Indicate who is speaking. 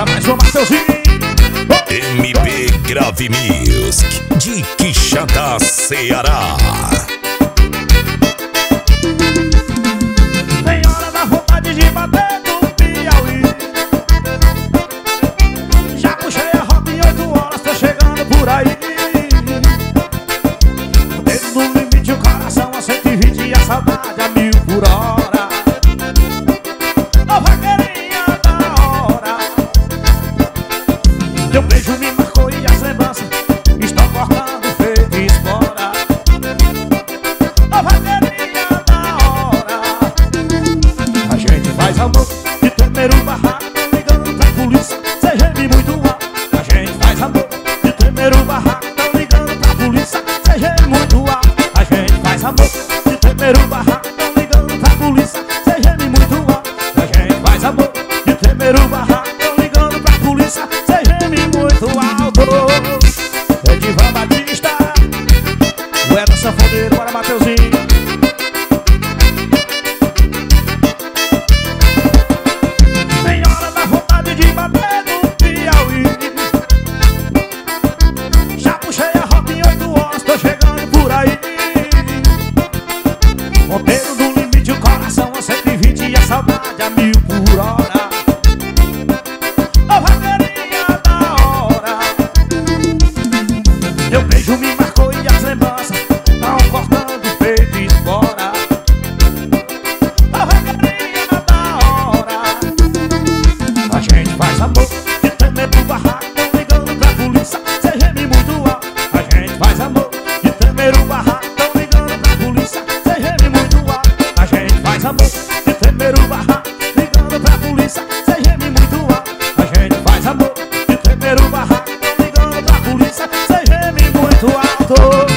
Speaker 1: Bora mais uma, Mateuzinho.
Speaker 2: MP Grave Music de Quixadá, Ceará.
Speaker 1: Tem hora da vontade de bater no Piauí. Já puxei a rota em 8 horas, tô chegando por aí. O dedo no limite, o coração a 120 e a saudade a 1000 por hora. Ô vaqueirinha da hora, teu beijo me marcou e as lembranças estão cortando feito espora. Ô vaqueirinha da hora, a gente faz amor de tremer o barraco, ligando pra polícia, cê geme muito alto. A gente faz amor de tremer o barraco, ligando pra polícia, cê geme muito alto. A gente faz amor de tremer o barraco, ligando pra polícia, cê geme muito alto. A gente faz amor de tremer o barraco, ligando pra polícia, cê geme muito alto. Edivan Batista, o Eda Sanfoneiro, bora Mateuzinho. Tem hora da vontade de bater no Piauí. Já puxei a rota em 8 horas, tô chegando por aí. Ponteiro do limite, o coração a 120 e a saudade a 1000 por hora. Ô vaqueirinha da hora, teu beijo me marcou e as lembranças tão cortando feito espora. Ô vaqueirinha da hora, a gente faz amor de tremer pro barraco, ligando pra polícia, cê geme muito alto. A gente faz amor de tremer o barraco, ligando pra polícia, cê geme muito alto. A gente faz amor de tremer o barraco, ligando pra polícia, cê geme muito alto. A gente faz amor de tremer o barraco, ligando pra polícia, cê geme muito alto.